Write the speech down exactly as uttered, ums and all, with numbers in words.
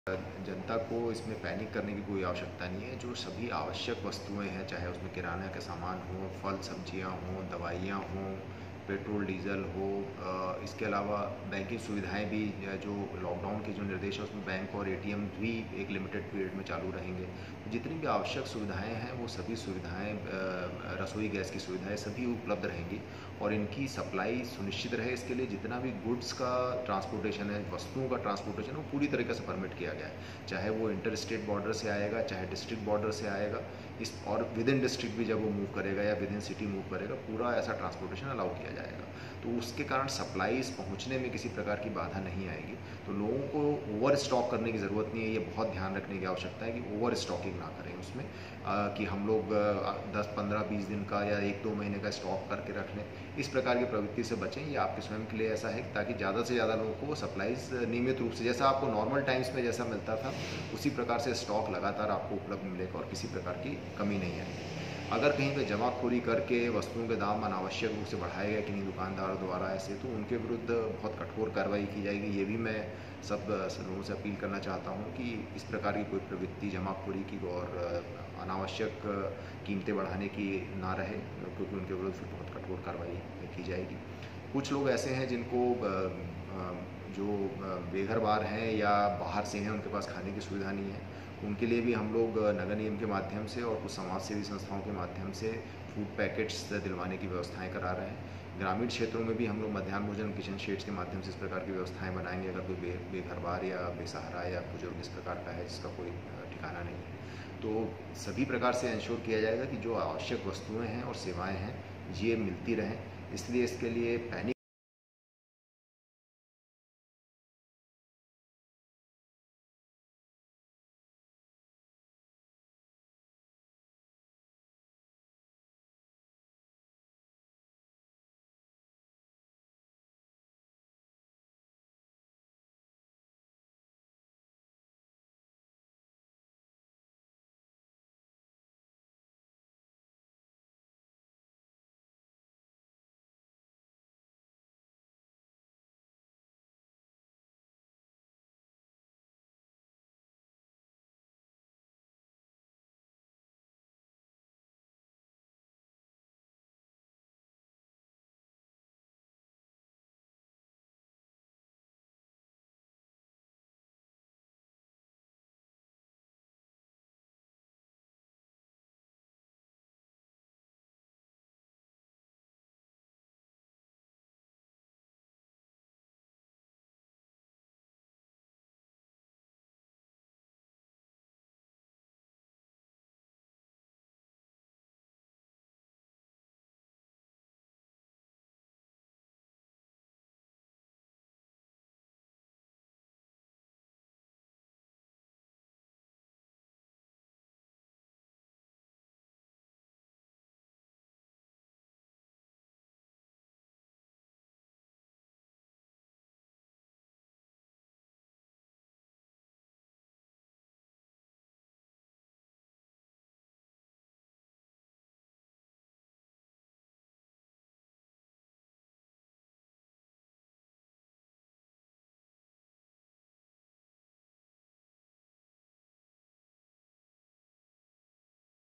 जनता को इसमें पैनिक करने की कोई आवश्यकता नहीं है। जो सभी आवश्यक वस्तुएं हैं, चाहे उसमें किराना के सामान हो, फल सब्जियां हों, दवाइयां हों, पेट्रोल डीजल हो, अ, इसके अलावा बैंकिंग सुविधाएं भी, जो लॉकडाउन के जो निर्देश है उसमें बैंक और एटीएम भी एक लिमिटेड पीरियड में चालू रहेंगे। जितनी भी आवश्यक सुविधाएं हैं वो सभी सुविधाएं, अ, रसोई गैस की सुविधाएं सभी उपलब्ध रहेंगी और इनकी सप्लाई सुनिश्चित रहे, इसके लिए जितना भी गुड्स का ट्रांसपोर्टेशन है, वस्तुओं का ट्रांसपोर्टेशन, वो पूरी तरीके से परमिट किया गया है। चाहे वो इंटर स्टेट बॉर्डर से आएगा, चाहे डिस्ट्रिक्ट बॉर्डर से आएगा, इस और विद इन डिस्ट्रिक्ट भी जब वो मूव करेगा या विद इन सिटी मूव करेगा, पूरा ऐसा ट्रांसपोर्टेशन अलाउ किया जाएगा। तो उसके कारण सप्लाईज पहुंचने में किसी प्रकार की बाधा नहीं आएगी। तो लोगों को ओवर स्टॉक करने की ज़रूरत नहीं है। ये बहुत ध्यान रखने की आवश्यकता है कि ओवर स्टॉकिंग ना करें उसमें, आ, कि हम लोग दस पंद्रह बीस दिन का या एक दो महीने का स्टॉक करके रख लें। इस प्रकार की प्रवृत्ति से बचें। ये आपके स्वयं के लिए ऐसा है ताकि ज़्यादा से ज़्यादा लोगों को सप्लाईज नियमित रूप से, जैसा आपको नॉर्मल टाइम्स में जैसा मिलता था, उसी प्रकार से स्टॉक लगातार आपको उपलब्ध मिलेगा और किसी प्रकार की कमी नहीं आएगी। अगर कहीं पे जमाखोरी करके वस्तुओं के दाम अनावश्यक रूप से बढ़ाए गए किन्हीं दुकानदारों द्वारा ऐसे, तो उनके विरुद्ध बहुत कठोर कार्रवाई की जाएगी। ये भी मैं सब लोगों से अपील करना चाहता हूँ कि इस प्रकार की कोई प्रवृत्ति जमाखोरी की और अनावश्यक कीमतें बढ़ाने की ना रहे, क्योंकि उनके विरुद्ध फिर बहुत कठोर कार्रवाई की जाएगी। कुछ लोग ऐसे हैं जिनको जो बेघर बार हैं या बाहर से हैं, उनके पास खाने की सुविधा नहीं है, उनके लिए भी हम लोग नगर निगम के माध्यम से और कुछ समाज सेवी संस्थाओं के माध्यम से फूड पैकेट्स दिलवाने की व्यवस्थाएं करा रहे हैं। ग्रामीण क्षेत्रों में भी हम लोग मध्याह्न भोजन किचन शेड्स के माध्यम से इस प्रकार की व्यवस्थाएं बनाएंगे। अगर कोई बे बेघर बार या बेसहारा या बुजुर्ग इस प्रकार का है जिसका कोई ठिकाना नहीं है, तो सभी प्रकार से इंश्योर किया जाएगा कि जो आवश्यक वस्तुएँ हैं और सेवाएँ हैं ये मिलती रहें। इसलिए इसके लिए पैनिक